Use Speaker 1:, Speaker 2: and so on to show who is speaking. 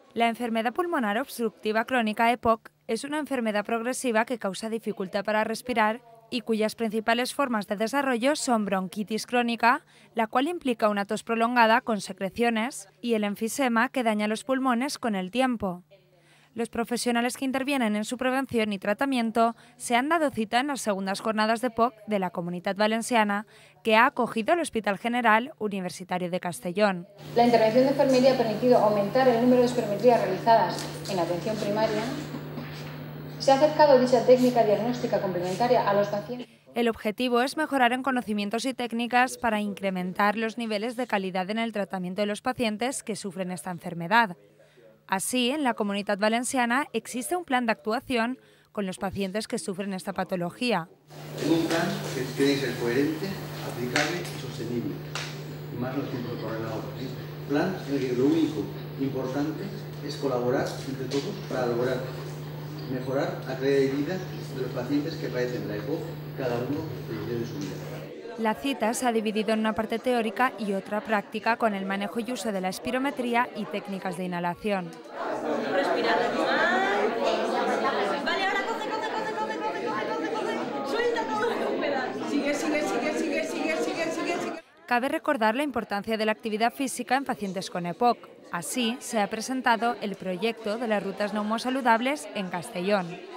Speaker 1: La enfermedad pulmonar obstructiva crónica EPOC es una enfermedad progresiva que causa dificultad para respirar y cuyas principales formas de desarrollo son bronquitis crónica, la cual implica una tos prolongada con secreciones, y el enfisema, que daña los pulmones con el tiempo. Los profesionales que intervienen en su prevención y tratamiento se han dado cita en las segundas jornadas de EPOC de la Comunitat Valenciana, que ha acogido el Hospital General Universitario de Castellón.
Speaker 2: La intervención de enfermería ha permitido aumentar el número de espirometrías realizadas en la atención primaria. Se ha acercado dicha técnica diagnóstica complementaria a los pacientes.
Speaker 1: El objetivo es mejorar en conocimientos y técnicas para incrementar los niveles de calidad en el tratamiento de los pacientes que sufren esta enfermedad. Así, en la Comunitat Valenciana existe un plan de actuación con los pacientes que sufren esta patología.
Speaker 3: Es un plan que tiene que ser coherente, aplicable y sostenible, y más en los tiempos coronados. Un plan en el que lo único importante es colaborar entre todos para lograr mejorar la calidad de vida de los pacientes que padecen la EPOC, cada uno de su vida.
Speaker 1: La cita se ha dividido en una parte teórica y otra práctica con el manejo y uso de la espirometría y técnicas de inhalación.
Speaker 4: Respira normal. Vale, ahora coge. Suelta todo lo que puedas. Sigue.
Speaker 1: Cabe recordar la importancia de la actividad física en pacientes con EPOC. Así, se ha presentado el proyecto de las rutas neumosaludables en Castellón.